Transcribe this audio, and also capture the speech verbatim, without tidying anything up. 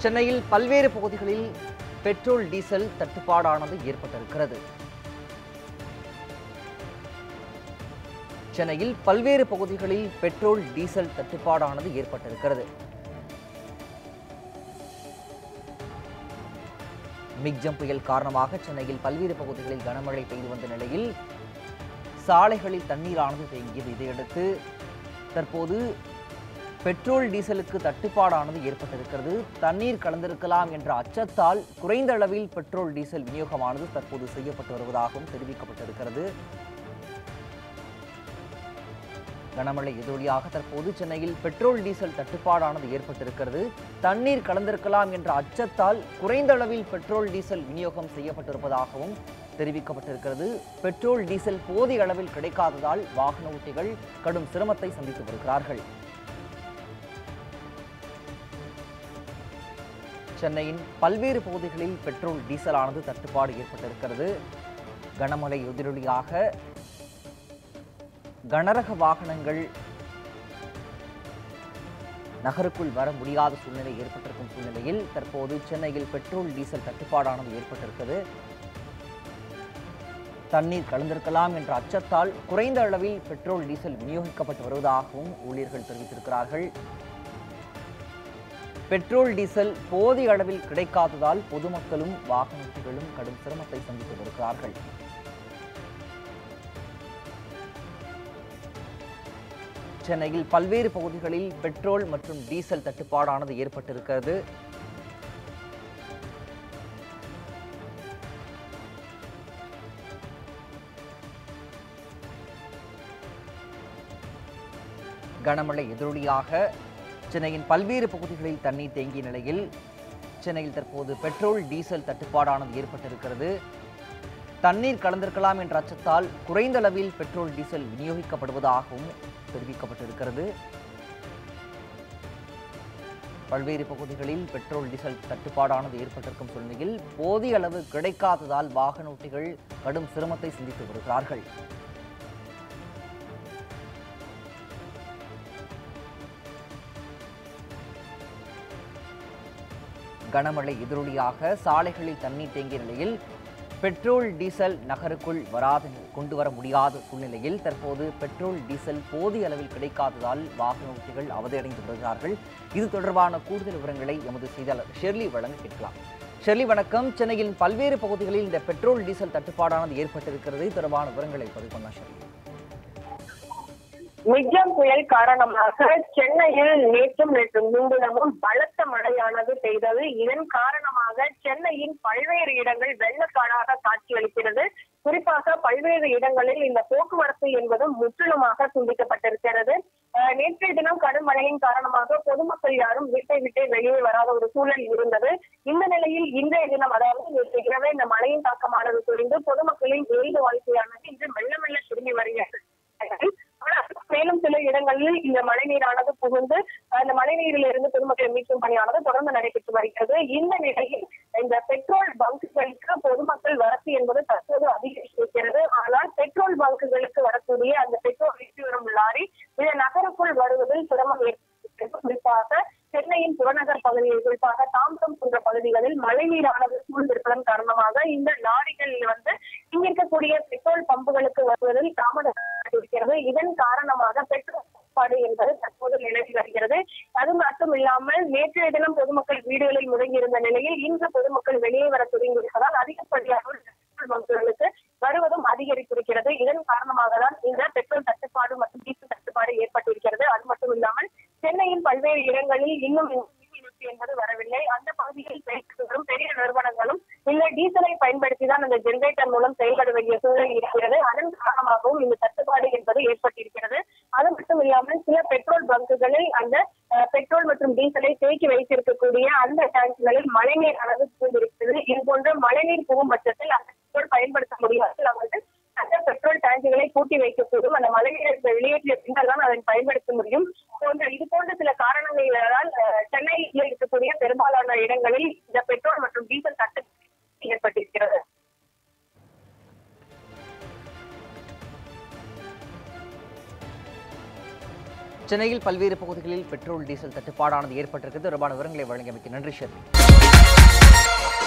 சென்னையில் பல்வேறு பகுதிகளில் பெட்ரோல் டீசல் தட்டுப்பாடானது ஏற்பட்டிருக்கிறது. சென்னையில் பல்வேறு பகுதிகளில் பெட்ரோல் டீசல் தட்டுப்பாடானது ஏற்பட்டிருக்கிறது. மிக்ஜம் புயல் காரணமாக சென்னையில் பல்வேறு பகுதிகளில் கனமழை பெய்து வந்த நிலையில் சாலைகளில் தண்ணீரானது தேங்கியது. இதையடுத்து தற்போது பெட்ரோல் டீசலுக்கு தட்டுப்பாடானது ஏற்பட்டிருக்கிறது. தண்ணீர் கலந்திருக்கலாம் என்ற அச்சத்தால் குறைந்த அளவில் பெட்ரோல் டீசல் விநியோகமானது தற்போது செய்யப்பட்டு வருவதாகவும் தெரிவிக்கப்பட்டிருக்கிறது. கனமழை எதிரொலியாக தற்போது சென்னையில் பெட்ரோல் டீசல் தட்டுப்பாடானது ஏற்பட்டிருக்கிறது. தண்ணீர் கலந்திருக்கலாம் என்ற அச்சத்தால் குறைந்த அளவில் பெட்ரோல் டீசல் விநியோகம் செய்யப்பட்டிருப்பதாகவும் தெரிவிக்கப்பட்டிருக்கிறது. பெட்ரோல் டீசல் போதிய அளவில் கிடைக்காததால் வாகன ஓட்டிகள் கடும் சிரமத்தை சந்தித்து வருகிறார்கள். சென்னையின் பல்வேறு பகுதிகளில் பெட்ரோல் டீசலானது தட்டுப்பாடு ஏற்பட்டிருக்கிறது. கனமழை எதிரொலியாக கனரக வாகனங்கள் நகருக்குள் வர முடியாத சூழ்நிலை ஏற்பட்டிருக்கும் சூழ்நிலையில் தற்போது சென்னையில் பெட்ரோல் டீசல் தட்டுப்பாடானது ஏற்பட்டிருக்கிறது. தண்ணீர் கலந்திருக்கலாம் என்ற அச்சத்தால் குறைந்த அளவில் பெட்ரோல் டீசல் விநியோகிக்கப்பட்டு வருவதாகவும் ஊழியர்கள் தெரிவித்திருக்கிறார்கள். பெட்ரோல் டீசல் போதிய அளவில் கிடைக்காததால் பொதுமக்களும் வாகன ஓட்டிகளும் கடும் சிரமத்தை சந்தித்து வருகிறார்கள். சென்னையில் பல்வேறு பகுதிகளில் பெட்ரோல் மற்றும் டீசல் தட்டுப்பாடானது ஏற்பட்டிருக்கிறது. கனமழை எதிரொலியாக சென்னையின் பல்வேறு பகுதிகளில் தண்ணீர் தேங்கிய நிலையில் சென்னையில் தற்போது பெட்ரோல் டீசல் தட்டுப்பாடானது ஏற்பட்டிருக்கிறது. தண்ணீர் கலந்திருக்கலாம் என்ற அச்சத்தால் குறைந்த அளவில் பெட்ரோல் டீசல் விநியோகிக்கப்படுவதாகவும் தெரிவிக்கப்பட்டிருக்கிறது. பல்வேறு பகுதிகளில் பெட்ரோல் டீசல் தட்டுப்பாடானது ஏற்பட்டிருக்கும் சூழ்நிலையில் போதிய அளவு கிடைக்காததால் வாகன ஓட்டிகள் கடும் சிரமத்தை சந்தித்து வருகிறார்கள். கனமழை எதிரொலியாக சாலைகளில் தண்ணீர் தேங்கிய நிலையில் பெட்ரோல் டீசல் நகருக்குள் வராது கொண்டு வர முடியாத சூழ்நிலையில் தற்போது பெட்ரோல் டீசல் போதிய அளவில் கிடைக்காததால் வாகன ஓட்டிகள் அவதியடைந்து வருகிறார்கள். இது தொடர்பான கூடுதல் விவரங்களை எமது செய்தியாளர் ஷெர்லி வழங்க கேட்கலாம். ஷெர்லி வணக்கம். சென்னையின் பல்வேறு பகுதிகளில் இந்த பெட்ரோல் டீசல் தட்டுப்பாடானது ஏற்பட்டிருக்கிறது. தொடர்பான விவரங்களை பதிவு பண்ணலாம் ஷெர்லி. மிக்ஜம் புயல் காரணமாக சென்னையில் நேற்றும் நேற்று முன்தினமும் பலத்த மழையானது பெய்தது. இதன் காரணமாக சென்னையின் பல்வேறு இடங்கள் வெள்ளக்காடாக காட்சியளிக்கிறது. குறிப்பாக பல்வேறு இடங்களில் இந்த போக்குவரத்து என்பதும் முற்றிலுமாக துண்டிக்கப்பட்டிருக்கிறது. நேற்றைய தினம் கடும் மழையின் காரணமாக பொதுமக்கள் யாரும் வீட்டை விட்டு வெளியே வராத ஒரு சூழல் இருந்தது. இந்த நிலையில் இன்றைய தினம், அதாவது நேற்று இரவே இந்த மழையின் தாக்கமானது குறைந்து பொதுமக்களின் இயல்பு வாழ்க்கையானது இன்று மெல்ல மெல்ல திரும்பி வருகிறது. மேலும் சில இடங்களில் இந்த மழை நீரானது புகுந்து அந்த மழை நீரில் இருந்து பொதுமக்களை மீட்கும் பணியானது தொடர்ந்து நடைபெற்று வருகிறது. இந்த நிலையில் இந்த பெட்ரோல் பங்குகளுக்கு பொதுமக்கள் வரத்து என்பது தற்போது அதிகரித்திருக்கிறது. ஆனால் பெட்ரோல் பங்குகளுக்கு வரக்கூடிய அந்த பெட்ரோல் வீசி வரும் லாரி இந்த நகருக்குள் வருவதில் சிரமம் ஏற்பட்டிருக்கிறது. குறிப்பாக சென்னையின் புறநகர் பகுதியில், குறிப்பாக தாம்பரம் போன்ற பகுதிகளில் மழை நீரானது சூழ்ந்திருப்பதன் காரணமாக இந்த லாரிகளில் வந்து இங்க இருக்கக்கூடிய பெட்ரோல் பம்புகளுக்கு வருவதில் தாமதம் இருக்கிறது. இதன் காரணமாக பெட்ரோல் தட்டுப்பாடு என்பது தற்போது நிலவி வருகிறது. அது மட்டும் இல்லாமல் நேற்றைய தினம் பொதுமக்கள் வீடுகளில் முடங்கியிருந்த நிலையில் இன்று பொதுமக்கள் வெளியே வர தொடங்கியிருப்பதால் அதிகப்படியான பெட்ரோல் பங்குகளுக்கு வருவதும் அதிகரித்திருக்கிறது. இதன் காரணமாக தான் இந்த பெட்ரோல் தட்டுப்பாடு மற்றும் டீசல் தட்டுப்பாடு ஏற்பட்டிருக்கிறது. அது மட்டும் இல்லாமல் சென்னையின் பல்வேறு இடங்களில் இன்னும் என்பது வரவில்லை. அந்த பகுதிகளில் செயல்பட்டு வரும் பெரிய நிறுவனங்களும் இந்த டீசலை பயன்படுத்திதான் அந்த ஜெனரேட்டர் மூலம் செயல்பட வேண்டிய சூழல் இருக்கிறது. அதன் காரணமாகவும் இந்த தட்டுப்பாடு என்பது ஏற்பட்டிருக்கிறது. அது மட்டும் இல்லாமல் சில பெட்ரோல் பங்குகளில் அந்த பெட்ரோல் மற்றும் டீசலை தேக்கி வைத்திருக்கக்கூடிய அந்த டேங்குகளில் மழைநீர் அளவு சூழ்ந்திருக்கிறது. இது போன்ற மழைநீர் புகும் பட்சத்தில் அந்த பெட்ரோல் பயன்படுத்த முடியாது. அவர்கள் அந்த பெட்ரோல் டேங்குகளை பூட்டி வைக்கக்கூடும். அந்த மழைநீரை வெளியேற்றிய பின்னர் தான் அதை பயன்படுத்த முடியும். போன்ற இது போன்ற சில காரணங்களால் சென்னையில் இருக்கக்கூடிய பெரும்பாலான இடங்களில் இந்த பெட்ரோல் மற்றும் டீசல் தட்டுப்பாடு ஏற்பட்டிருக்கிறது. சென்னையில் பல்வேறு பகுதிகளில் பெட்ரோல் டீசல் தட்டுப்பாடானது ஏற்பட்டிருக்கிறது. தொடர்பான விவரங்களை வழங்கியமைக்கு நன்றி ஷெர்லி.